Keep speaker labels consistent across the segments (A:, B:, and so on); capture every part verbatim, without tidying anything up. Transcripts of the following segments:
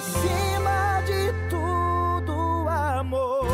A: acima de tudo, amor.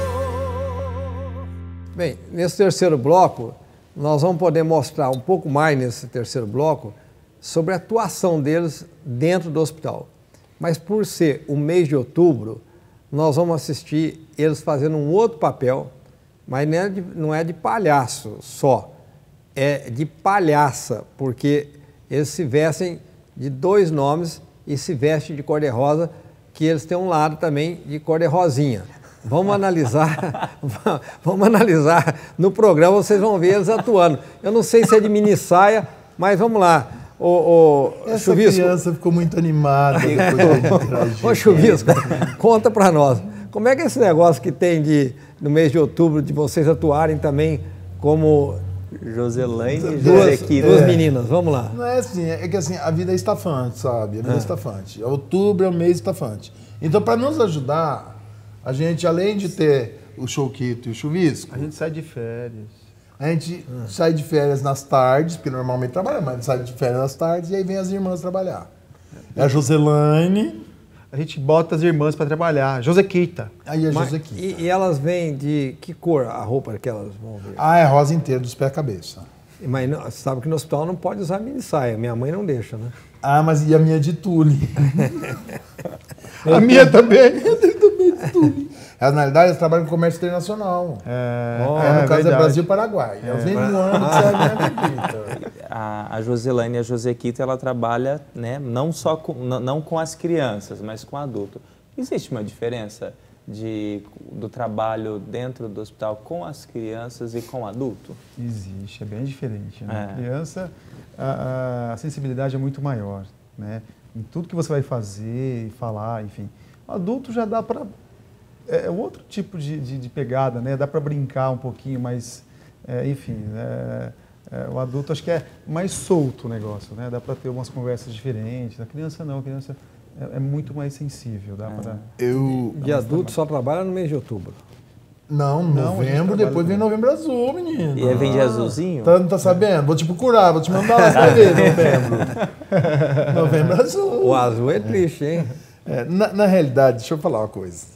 B: Bem, nesse terceiro bloco, nós vamos poder mostrar um pouco mais nesse terceiro bloco sobre a atuação deles dentro do hospital. Mas por ser o mês de outubro, nós vamos assistir eles fazendo um outro papel, mas não é de, não é de palhaço só, é de palhaça, porque eles se vestem de dois nomes e se vestem de cor-de-rosa, que eles têm um lado também de cor-de-rosinha. Vamos analisar, vamos analisar no programa, vocês vão ver eles atuando. Eu não sei se é de mini saia, mas vamos lá. O, o
C: Essa
B: Chuvisco,
C: criança ficou muito animada depois da gente interagir.
B: Ô Chuvisco, conta para nós. Como é que é esse negócio que tem de, no mês de outubro, de vocês atuarem também como
D: Joselaine e
B: duas,
D: Josequita.
B: duas meninas? Vamos lá.
C: Não é assim, é que assim, a vida é estafante, sabe? A vida é, é estafante. Outubro é o mês estafante. Então, para nos ajudar, a gente, além de ter o Choquito e o Chuvisco,
E: a gente sai de férias.
C: A gente ah. sai de férias nas tardes, porque normalmente trabalha, mas a gente sai de férias nas tardes e aí vem as irmãs trabalhar. É a Joselaine.
E: A gente bota as irmãs para trabalhar. Josequita.
C: Aí a
B: Mas,
C: Josequita.
B: E, e elas vêm de que cor a roupa que elas vão ver?
C: Ah, é rosa inteira, dos pés à cabeça.
B: Mas não, você sabe que no hospital não pode usar mini saia. Minha mãe não deixa, né?
C: Ah, mas e a minha de tule? A minha também. A minha também de tule. Elas, na realidade, elas trabalham com comércio internacional. É,
B: oh,
C: é, no
B: é
C: caso
B: verdade.
C: é Brasil e Paraguai. Elas vêm voando que você acredita.
D: A, a Joselaine e a Josequita, ela trabalha, né, não só com, não, não com as crianças, mas com adulto. Existe uma diferença de, do trabalho dentro do hospital com as crianças e com adulto?
E: Existe, é bem diferente. Né?
D: É.
E: Criança, a, a sensibilidade é muito maior, né? Em tudo que você vai fazer e falar, enfim. Adulto já dá para... É outro tipo de, de, de pegada, né? Dá para brincar um pouquinho, mas, é, enfim, é, é, o adulto acho que é mais solto o negócio, né? Dá para ter umas conversas diferentes. A criança não, a criança é, é muito mais sensível. Dá
D: é.
E: para...
B: Eu... De adulto só trabalha no mês de outubro.
C: Não,
E: Não,
C: novembro, depois vem novembro azul, menino.
D: E aí vem de azulzinho?
C: Tá, não tá sabendo? Vou te procurar, vou te mandar lá pra ver novembro. Novembro azul.
B: O azul é triste, hein?
C: É, na, na realidade, deixa eu falar uma coisa.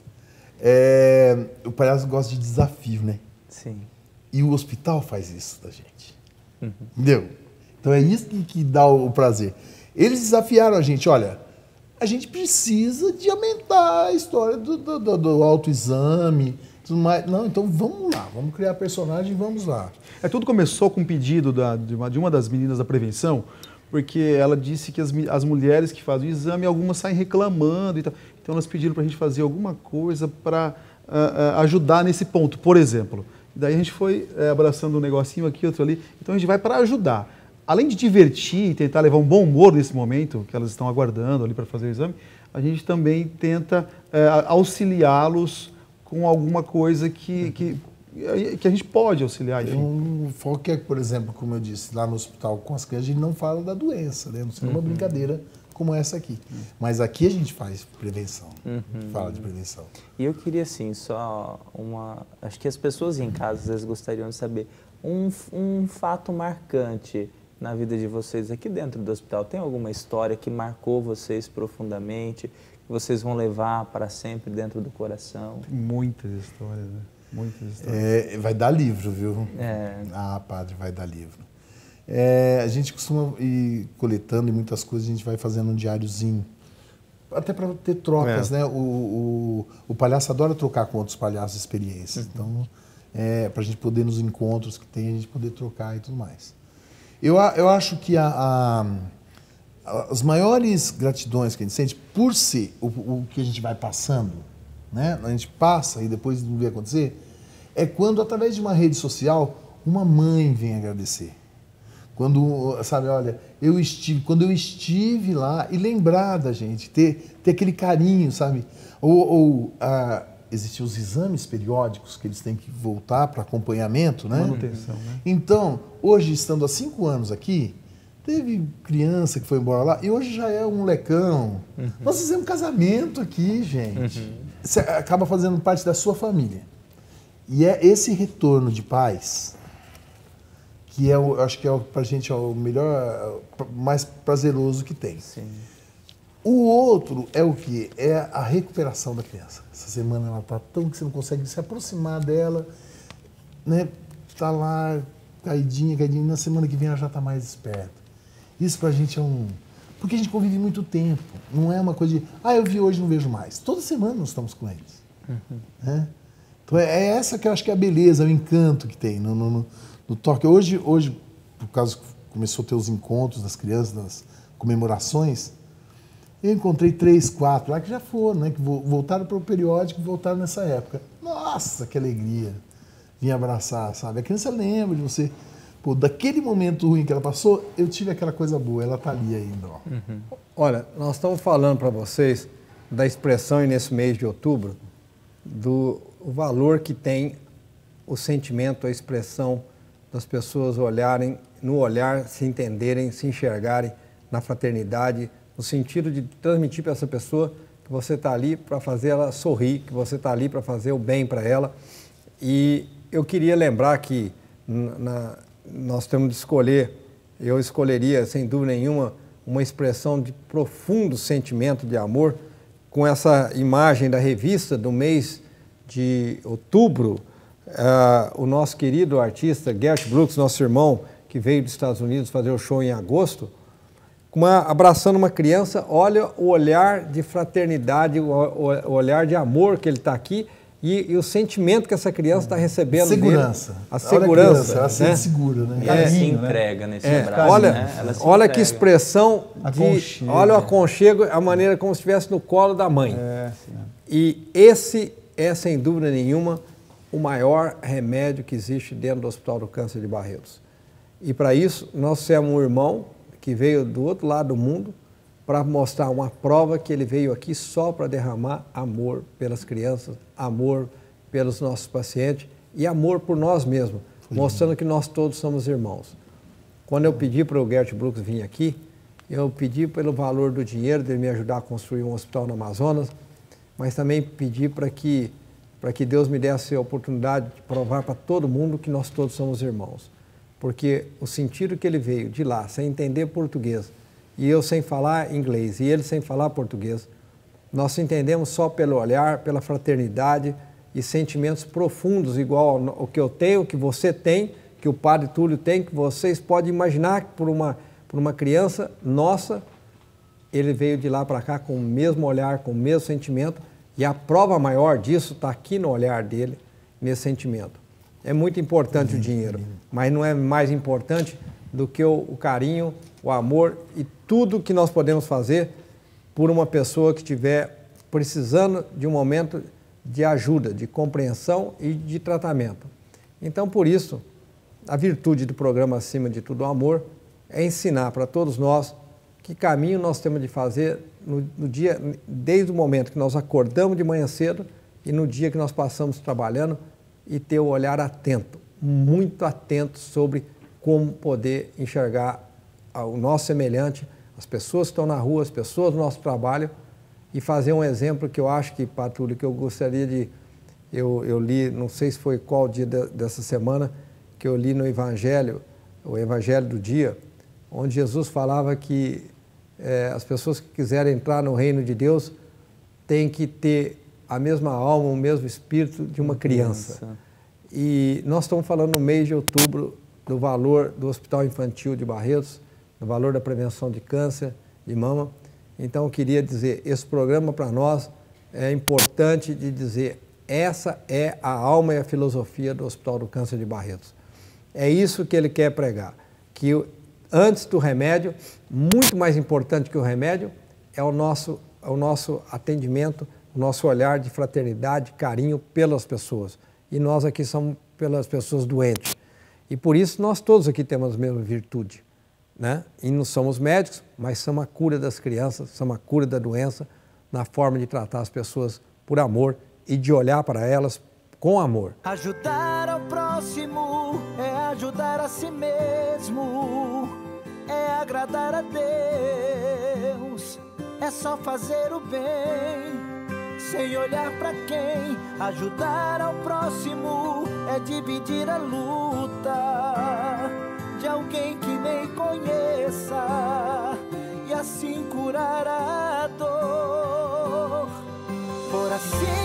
C: É, o palhaço gosta de desafio, né?
D: Sim.
C: E o hospital faz isso da gente.
D: Uhum.
C: Entendeu? Então é isso que, que dá o prazer. Eles desafiaram a gente, olha, a gente precisa de aumentar a história do, do, do, do autoexame, tudo mais. Não, então vamos lá, vamos criar personagem e vamos lá.
E: É, tudo começou com um pedido da, de, uma, de uma das meninas da prevenção, porque ela disse que as, as mulheres que fazem o exame, algumas saem reclamando e tal. Então elas pediram para a gente fazer alguma coisa para uh, uh, ajudar nesse ponto, por exemplo. Daí a gente foi uh, abraçando um negocinho aqui, outro ali. Então a gente vai para ajudar. Além de divertir e tentar levar um bom humor nesse momento, que elas estão aguardando ali para fazer o exame, a gente também tenta uh, auxiliá-los com alguma coisa que, que, que a gente pode auxiliar, enfim.
C: Um foco é, por exemplo, como eu disse, lá no hospital com as crianças, a gente não fala da doença, né? Não seria uma uhum. brincadeira como essa aqui. Uhum. Mas aqui a gente faz prevenção, uhum. fala de prevenção.
D: E eu queria, assim, só uma... Acho que as pessoas em casa, às vezes, gostariam de saber um, um fato marcante na vida de vocês aqui dentro do hospital. Tem alguma história que marcou vocês profundamente, que vocês vão levar para sempre dentro do coração?
E: Tem muitas histórias, né? Muitas histórias.
C: É, vai dar livro, viu?
D: É.
C: Ah, padre, vai dar livro. É, a gente costuma ir coletando e muitas coisas, a gente vai fazendo um diáriozinho. Até para ter trocas, é. né? O, o, o palhaço adora trocar com outros palhaços experiências. Uhum. Então, é, para a gente poder, nos encontros que tem, a gente poder trocar e tudo mais. Eu, eu acho que a, a, as maiores gratidões que a gente sente, por ser o, o que a gente vai passando, né? A gente passa e depois não vê acontecer, é quando, através de uma rede social, uma mãe vem agradecer. Quando, sabe, olha, eu estive, quando eu estive lá e lembrar da gente, ter, ter aquele carinho, sabe? Ou, ou ah, existem os exames periódicos que eles têm que voltar para acompanhamento, né?
E: Manutenção, né?
C: Então, hoje, estando há cinco anos aqui, teve criança que foi embora lá e hoje já é um molecão. Uhum. Nós fizemos um casamento aqui, gente. Uhum. Você acaba fazendo parte da sua família. E é esse retorno de paz que é, eu acho que é para a gente é o melhor, mais prazeroso que tem.
D: Sim.
C: O outro é o quê? É a recuperação da criança. Essa semana ela está tão que você não consegue se aproximar dela, né? Tá lá caidinha, caidinha, na semana que vem ela já está mais esperta. Isso pra gente é um... Porque a gente convive muito tempo, não é uma coisa de, ah, eu vi hoje, não vejo mais. Toda semana nós estamos com eles. Uhum. Né? Então é, é essa que eu acho que é a beleza, o encanto que tem no, no, no, no toque. Hoje, hoje, por causa que começou a ter os encontros das crianças, das comemorações, eu encontrei três, quatro lá que já foram, né? Que voltaram para o periódico e voltaram nessa época. Nossa, que alegria vir abraçar, sabe? A criança lembra de você. Pô, daquele momento ruim que ela passou, eu tive aquela coisa boa, ela está ali ainda. Ó.
B: Uhum. Olha, nós estamos falando para vocês da expressão, e nesse mês de outubro, do o valor que tem o sentimento, a expressão das pessoas olharem, no olhar, se entenderem, se enxergarem na fraternidade, no sentido de transmitir para essa pessoa que você está ali para fazer ela sorrir, que você está ali para fazer o bem para ela. E eu queria lembrar que na, nós temos de escolher, eu escolheria, sem dúvida nenhuma, uma expressão de profundo sentimento de amor, com essa imagem da revista do mês de outubro, uh, o nosso querido artista Gert Brooks, nosso irmão, que veio dos Estados Unidos fazer o show em agosto, uma, abraçando uma criança, olha o olhar de fraternidade, o, o, o olhar de amor que ele está aqui e, e o sentimento que essa criança está recebendo
C: segurança.
B: Dele. A segurança. A criança,
C: ela se
B: né?
C: segura, né?
D: E ela
B: É,
D: se entrega nesse
B: é,
D: abraço,
B: olha,
D: né? Ela se
B: olha
D: entrega.
B: que expressão de...
E: Aconchego.
B: Olha o aconchego, a maneira como se estivesse no colo da mãe.
E: É, sim.
B: E esse é, sem dúvida nenhuma, o maior remédio que existe dentro do Hospital do Câncer de Barretos. E para isso, nós temos um irmão que veio do outro lado do mundo para mostrar uma prova que ele veio aqui só para derramar amor pelas crianças, amor pelos nossos pacientes e amor por nós mesmos, mostrando que nós todos somos irmãos. Quando eu pedi para o Gert Brooks vir aqui, eu pedi pelo valor do dinheiro, dele me ajudar a construir um hospital no Amazonas, mas também pedi para que, para que Deus me desse a oportunidade de provar para todo mundo que nós todos somos irmãos. Porque o sentido que ele veio de lá, sem entender português, e eu sem falar inglês, e ele sem falar português, nós entendemos só pelo olhar, pela fraternidade e sentimentos profundos, igual ao que eu tenho, que você tem, que o Padre Túlio tem, que vocês podem imaginar que por uma, por uma criança nossa, ele veio de lá para cá com o mesmo olhar, com o mesmo sentimento, e a prova maior disso está aqui no olhar dele, nesse sentimento. É muito importante o dinheiro, mas não é mais importante do que o, o carinho, o amor e tudo que nós podemos fazer por uma pessoa que estiver precisando de um momento de ajuda, de compreensão e de tratamento. Então, por isso, a virtude do programa Acima de Tudo o Amor é ensinar para todos nós que caminho nós temos de fazer no, no dia, desde o momento que nós acordamos de manhã cedo e no dia que nós passamos trabalhando, e ter o olhar atento, muito atento sobre como poder enxergar o nosso semelhante, as pessoas que estão na rua, as pessoas do nosso trabalho, e fazer um exemplo que eu acho que, Patrício, que eu gostaria de... Eu, eu li, não sei se foi qual dia de, dessa semana, que eu li no Evangelho, o Evangelho do dia, onde Jesus falava que é, as pessoas que quiserem entrar no reino de Deus têm que ter a mesma alma, o mesmo espírito de uma criança. criança. E nós estamos falando no mês de outubro do valor do Hospital Infantil de Barretos, do valor da prevenção de câncer de mama. Então, eu queria dizer, esse programa para nós é importante de dizer, essa é a alma e a filosofia do Hospital do Câncer de Barretos. É isso que ele quer pregar, que antes do remédio, muito mais importante que o remédio, é o nosso, é o nosso atendimento, o nosso olhar de fraternidade, carinho pelas pessoas. E nós aqui somos pelas pessoas doentes. E por isso nós todos aqui temos a mesma virtude, né? E não somos médicos, mas somos a cura das crianças, somos a cura da doença, na forma de tratar as pessoas por amor e de olhar para elas com amor.
A: Ajudar ao próximo é ajudar a si mesmo, é agradar a Deus, é só fazer o bem. Sem olhar pra quem, ajudar ao próximo é dividir a luta de alguém que nem conheça e assim curar a dor. For assim